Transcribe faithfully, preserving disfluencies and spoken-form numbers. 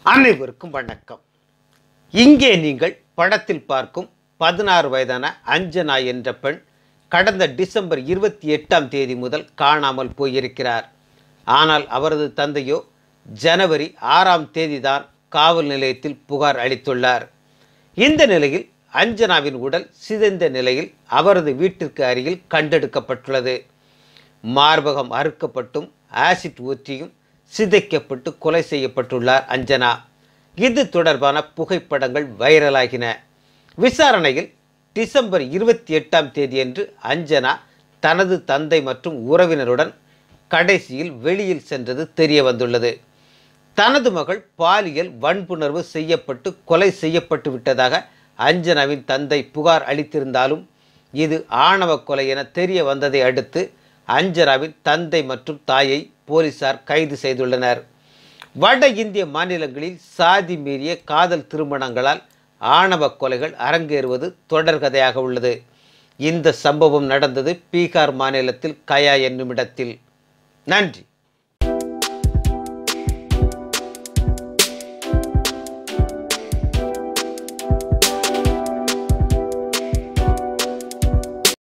அனைவருக்கும் வணக்கம். இங்கே நீங்கள் படத்தில் பார்க்கும் பதினாறு வயதான அஞ்சனா என்ற பெண் கடந்த டிசம்பர் இருபத்தி எட்டாம் தேதி முதல் காணாமல் போயிருக்கிறார். ஆனால் அவரது தந்தையோ ஜனவரி ஆறாம் தேதி தான் காவல் நிலையத்தில் புகார் அளித்துள்ளார். இந்த நிலையில் அஞ்சனாவின் உடல் சிதைந்த நிலையில் அவரது வீட்டிற்கு அருகில் கண்டெடுக்கப்பட்டுள்ளது. மார்பகம் அறுக்கப்பட்டும் ஆசிட் ஊற்றியும் சிதைக்கப்பட்டு கொலை செய்யப்பட்டுள்ளார் அஞ்சனா. இது தொடர்பான புகைப்படங்கள் வைரலாகின. விசாரணையில் டிசம்பர் இருபத்தி எட்டாம் தேதியன்று அஞ்சனா தனது தந்தை மற்றும் உறவினருடன் கடைசியில் வெளியில் சென்றது தெரிய வந்துள்ளது. தனது மகள் பாலியல் வன்புணர்வு செய்யப்பட்டு கொலை செய்யப்பட்டு விட்டதாக அஞ்சனாவின் தந்தை புகார் அளித்திருந்தாலும் இது ஆணவ கொலை என தெரிய வந்ததை அடுத்து அஞ்சனாவின் தந்தை மற்றும் தாயை போலீசார் கைது செய்துள்ளனர். வட இந்திய மாநிலங்களில் சாதி மீறிய காதல் திருமணங்களால் ஆணவ கொலைகள் அரங்கேறுவது தொடர்கதையாக உள்ளது. இந்த சம்பவம் நடந்தது பீகார் மாநிலத்தில் கயா என்னும் இடத்தில். நன்றி.